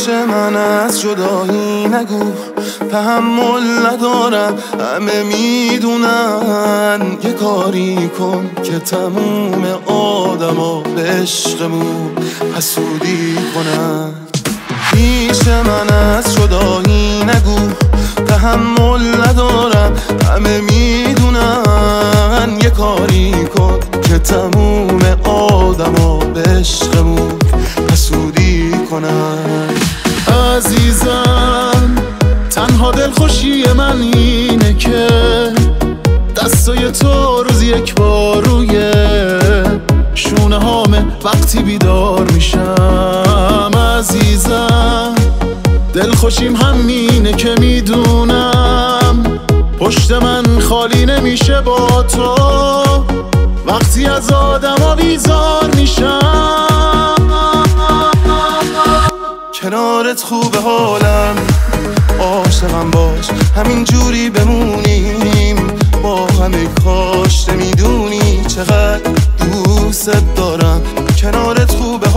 پیش من از جدایی نگو، تحمل ندارم همه میدونن. یه کاری کن که تموم آدما به عشقمون حسودی کنن. پیش من از جدایی نگو، تحمل ندارم همه میدونن. یه کاری کن که تموم آدما به عشقمون حسودی کنن. عزیزم تنها دلخوشی من اینه که دستای تو روز یک بار روی شونه هامه وقتی بیدار میشم. عزیزم دلخوشیم همینه که میدونم پشت من خالی نمیشه با تو وقتی از آدما بیزار میشم. کنارت خوبه حالم، عاشقم باش همین جوری بمونیم با همه. کاش نمیدونی چقدر دوست دارم. کنارت خوبه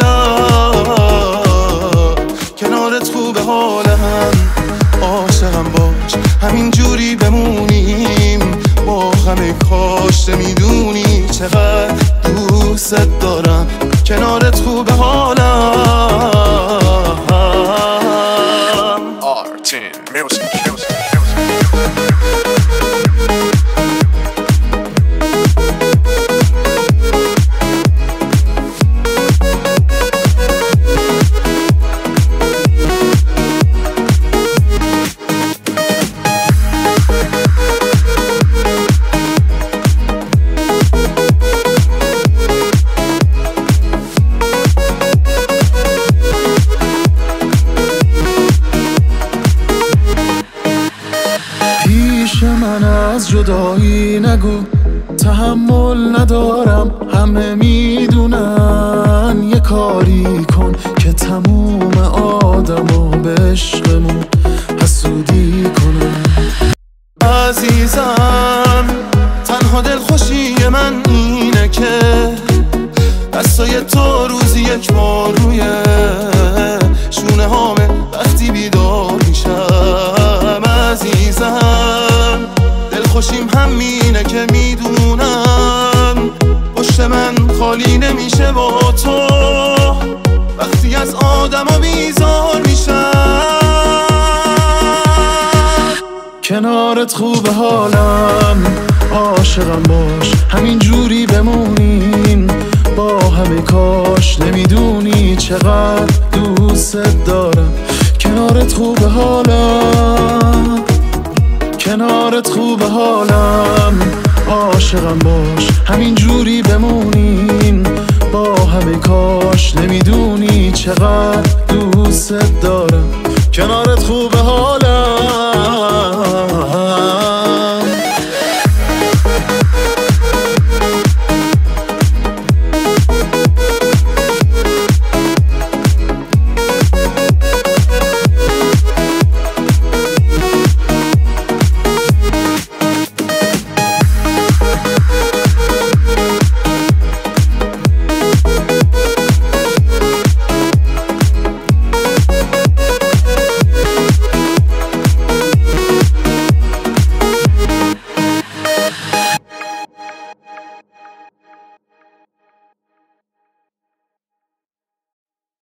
حالم، کنارت خوبه حالم، عاشقم باش همین جوری بمونیم با همه. کاش نمیدونی چقدر دوست دارم. کنارت خوبه حالم. پیش من از جدایی نگو، تحمل ندارم همه میدونن. یه کاری کن که تموم آدما به عشقمون حسودی کنن. عزیزم تنها دلخوشی من اینه که دستای تو روزی یک بار روی شونه هامه وقتی بیدار میشم. عزیزم دلخوشیم همینه که میدونم پشت من خالی نمیشه با تو وقتی از آدما بیزار میشم. کنارت خوبه حالم، عاشقم باش همین جوری بمونیم با همه. کاش نمیدونی چقدر دوست دارم. کنارت خوبه حالم، کنارت خوبه حالم، عاشقم باش همین جوری بمونیم با همه. کاش نمیدونی چقدر